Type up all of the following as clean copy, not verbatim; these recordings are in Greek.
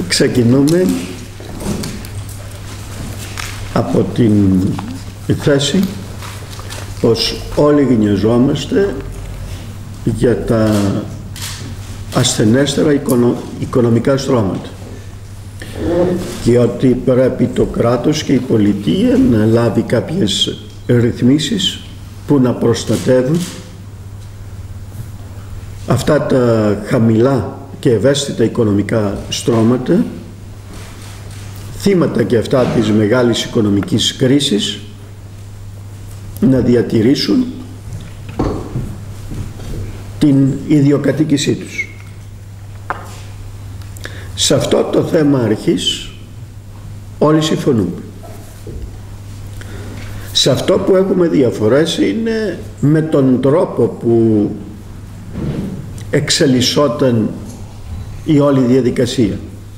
Ξεκινούμε από την θέση πως όλοι γνωριζόμαστε για τα ασθενέστερα οικονομικά στρώματα και ότι πρέπει το κράτος και η πολιτεία να λάβει κάποιες ρυθμίσεις που να προστατεύουν αυτά τα χαμηλά και ευαίσθητα οικονομικά στρώματα, θύματα και αυτά της μεγάλης οικονομικής κρίσης, να διατηρήσουν την ιδιοκατοίκησή τους. Σε αυτό το θέμα αρχής όλοι συμφωνούμε. Σε αυτό που έχουμε διαφορές είναι με τον τρόπο που εξελισσόταν η όλη διαδικασία.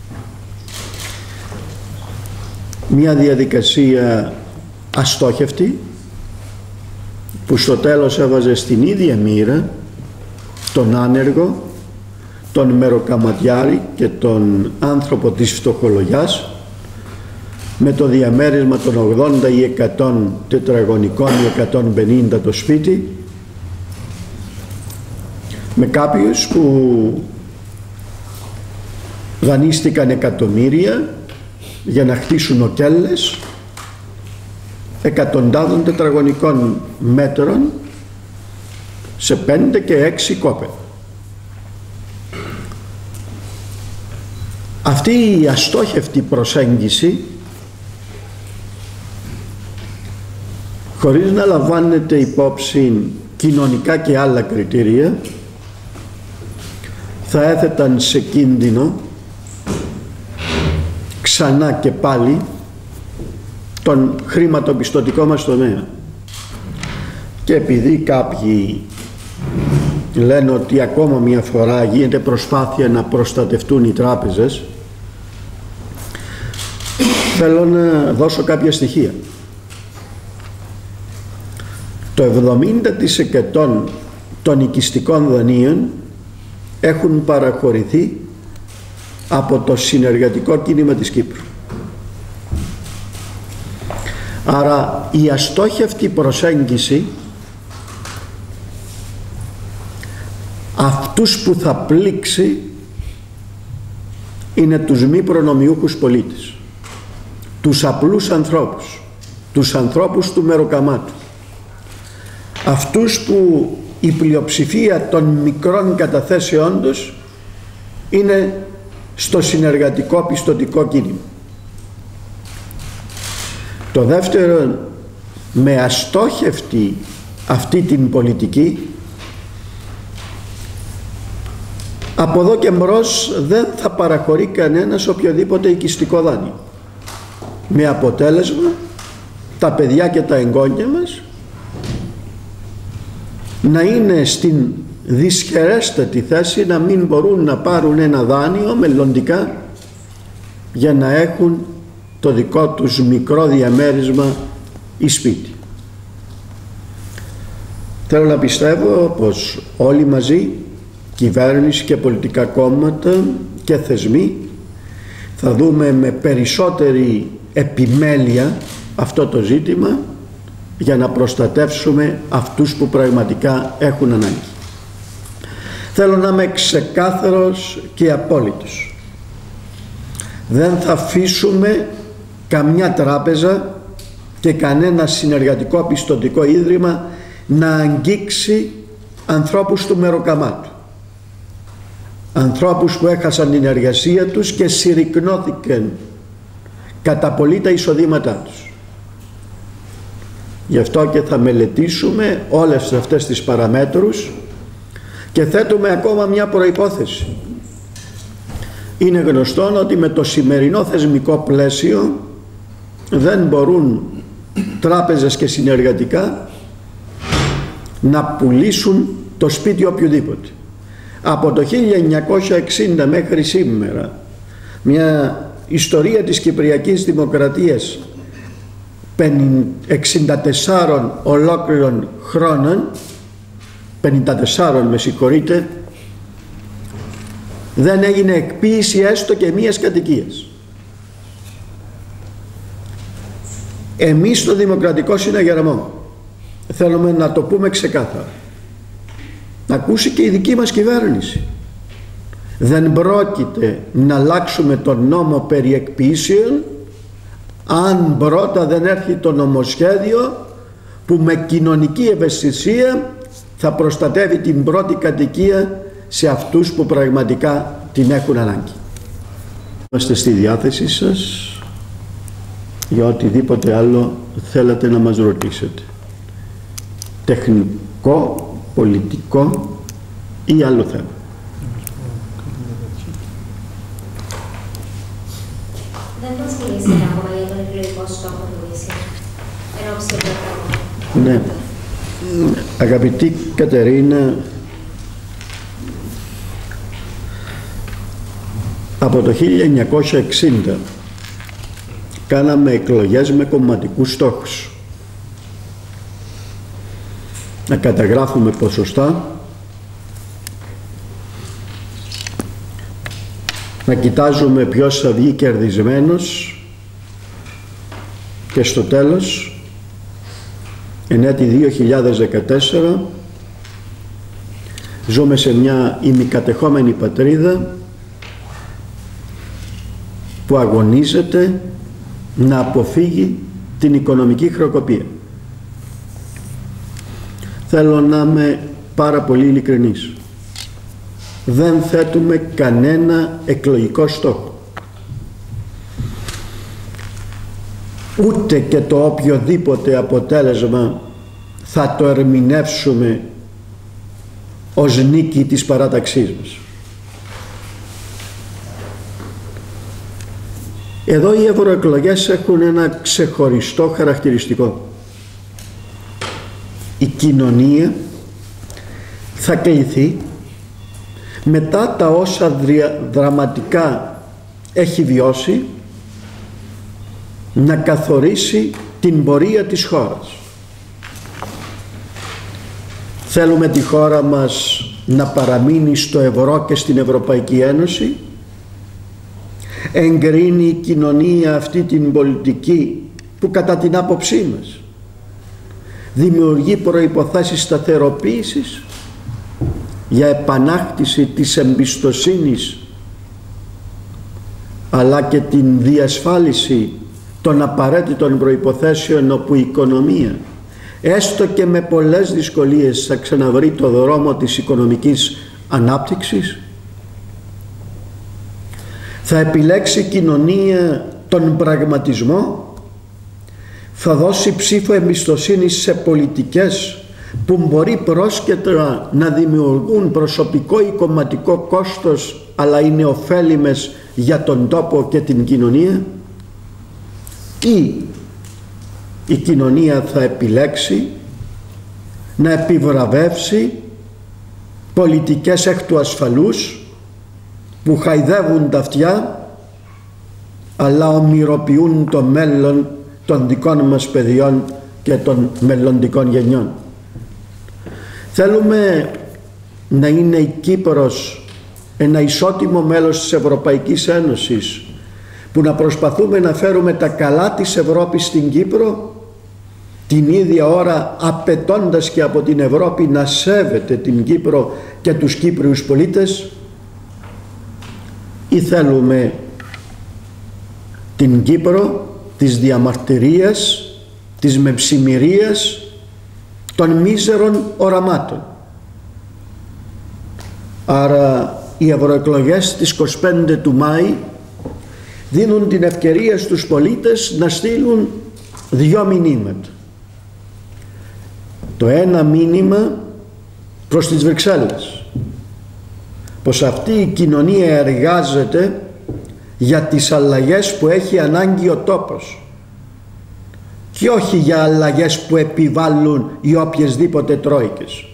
Μια διαδικασία αστόχευτη που στο τέλος έβαζε στην ίδια μοίρα τον άνεργο, τον μεροκαματιάρη και τον άνθρωπο της φτωχολογιάς με το διαμέρισμα των 80 ή 100 τετραγωνικών ή 150 το σπίτι, με κάποιους που δανείστηκαν εκατομμύρια για να χτίσουν οκέλες εκατοντάδων τετραγωνικών μέτρων σε 5 και 6 κόπεδα. Αυτή η αστόχευτη προσέγγιση, χωρίς να λαμβάνεται υπόψη κοινωνικά και άλλα κριτήρια, θα έθεταν σε κίνδυνο ξανά και πάλι τον χρηματοπιστωτικό μας τομέα. Και επειδή κάποιοι λένε ότι ακόμα μια φορά γίνεται προσπάθεια να προστατευτούν οι τράπεζες, θέλω να δώσω κάποια στοιχεία. Το 70% των οικιστικών δανείων έχουν παραχωρηθεί από το συνεργατικό κίνημα της Κύπρου. Άρα η αστόχευτη προσέγγιση αυτούς που θα πλήξει είναι τους μη προνομιούχους πολίτες, τους απλούς ανθρώπους, τους ανθρώπους του μεροκαμάτου, αυτούς που η πλειοψηφία των μικρών καταθέσεών τους είναι στο συνεργατικό πιστωτικό κίνημα. Το δεύτερο, με αστόχευτη αυτή την πολιτική, από εδώ και μπρος δεν θα παραχωρεί κανένας οποιοδήποτε οικιστικό δάνειο, με αποτέλεσμα τα παιδιά και τα εγγόνια μας να είναι στην δυσχερέστατη θέση να μην μπορούν να πάρουν ένα δάνειο μελλοντικά για να έχουν το δικό τους μικρό διαμέρισμα ή σπίτι. Θέλω να πιστεύω πως όλοι μαζί, κυβέρνηση και πολιτικά κόμματα και θεσμοί, θα δούμε με περισσότερη επιμέλεια αυτό το ζήτημα για να προστατεύσουμε αυτούς που πραγματικά έχουν ανάγκη. Θέλω να είμαι ξεκάθαρος και απόλυτος. Δεν θα αφήσουμε καμιά τράπεζα και κανένα συνεργατικό πιστωτικό ίδρυμα να αγγίξει ανθρώπους του μεροκαμάτου. Ανθρώπους που έχασαν την εργασία τους και συρρικνώθηκαν κατά πολύ τα εισοδήματά τους. Γι' αυτό και θα μελετήσουμε όλες αυτές τις παραμέτρους και θέτουμε ακόμα μια προϋπόθεση. Είναι γνωστό ότι με το σημερινό θεσμικό πλαίσιο δεν μπορούν τράπεζες και συνεργατικά να πουλήσουν το σπίτι οποιοδήποτε. Από το 1960 μέχρι σήμερα, μια ιστορία της Κυπριακής Δημοκρατίας 64 ολόκληρων χρόνων, 54 με συγχωρείτε, Δεν έγινε εκποίηση έστω και μίας κατοικίας. Εμείς στο Δημοκρατικό Συναγερμό θέλουμε να το πούμε ξεκάθαρα, να ακούσει και η δική μας κυβέρνηση. Δεν πρόκειται να αλλάξουμε τον νόμο περί εκποίησεων αν πρώτα δεν έρθει το νομοσχέδιο που με κοινωνική ευαισθησία θα προστατεύει την πρώτη κατοικία σε αυτούς που πραγματικά την έχουν ανάγκη. Είμαστε στη διάθεσή σας για οτιδήποτε άλλο θέλατε να μας ρωτήσετε. Τεχνικό, πολιτικό ή άλλο θέμα. Δεν μας μιλήσατε ακόμα για τον εκλογικό στόχο του ΙΣΙ εν ώψη εκλογών. Ναι. Αγαπητή Κατερίνα, από το 1960 κάναμε εκλογές με κομματικούς στόχους. Να καταγράφουμε ποσοστά, να κοιτάζουμε ποιος θα βγει κερδισμένος και στο τέλος, εν έτη 2014, ζούμε σε μια ημικατεχόμενη πατρίδα που αγωνίζεται να αποφύγει την οικονομική χρεοκοπία. Θέλω να είμαι πάρα πολύ ειλικρινής. Δεν θέτουμε κανένα εκλογικό στόχο. Ούτε και το οποιοδήποτε αποτέλεσμα θα το ερμηνεύσουμε ως νίκη της παράταξής μας. Εδώ οι ευρωεκλογές έχουν ένα ξεχωριστό χαρακτηριστικό. Η κοινωνία θα κληθεί μετά τα όσα δραματικά έχει βιώσει να καθορίσει την πορεία της χώρας. Θέλουμε τη χώρα μας να παραμείνει στο ευρώ και στην Ευρωπαϊκή Ένωση. Εγκρίνει η κοινωνία αυτή την πολιτική που κατά την άποψή μας δημιουργεί προϋποθέσεις σταθεροποίησης για επανάκτηση της εμπιστοσύνης αλλά και την διασφάλιση των απαραίτητων προϋποθέσεων όπου η οικονομία έστω και με πολλές δυσκολίες θα ξαναβρει το δρόμο της οικονομικής ανάπτυξης. Θα επιλέξει η κοινωνία τον πραγματισμό, θα δώσει ψήφο εμπιστοσύνης σε πολιτικές που μπορεί πρόσκαιρα να δημιουργούν προσωπικό ή κομματικό κόστος αλλά είναι ωφέλιμες για τον τόπο και την κοινωνία, ή η κοινωνία θα επιλέξει να επιβραβεύσει πολιτικές εκ του ασφαλούς που χαϊδεύουν τα αυτιά αλλά ομοιροποιούν το μέλλον των δικών μας παιδιών και των μελλοντικών γενιών. Θέλουμε να είναι η Κύπρος ένα ισότιμο μέλος της Ευρωπαϊκής Ένωσης που να προσπαθούμε να φέρουμε τα καλά της Ευρώπης στην Κύπρο, την ίδια ώρα απαιτώντας και από την Ευρώπη να σέβεται την Κύπρο και τους Κύπριους πολίτες, ή θέλουμε την Κύπρο της διαμαρτυρίας, της μεψημυρίας, των μίζερων οραμάτων. Άρα οι ευρωεκλογές της 25 του Μάη δίνουν την ευκαιρία στους πολίτες να στείλουν δύο μηνύματα. Το ένα μήνυμα προς τις Βρυξέλλες, πως αυτή η κοινωνία εργάζεται για τις αλλαγές που έχει ανάγκη ο τόπος και όχι για αλλαγές που επιβάλλουν οι οποιασδήποτε τρόικες.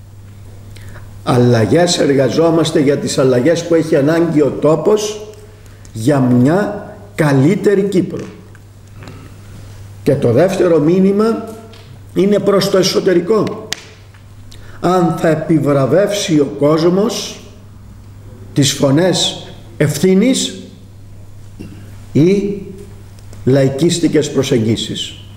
Αλλαγές εργαζόμαστε για τις αλλαγές που έχει ανάγκη ο τόπος για μια καλύτερη Κύπρο. Και το δεύτερο μήνυμα είναι προς το εσωτερικό. Αν θα επιβραβεύσει ο κόσμος τις φωνές ευθύνης ή λαϊκίστικες προσεγγίσεις.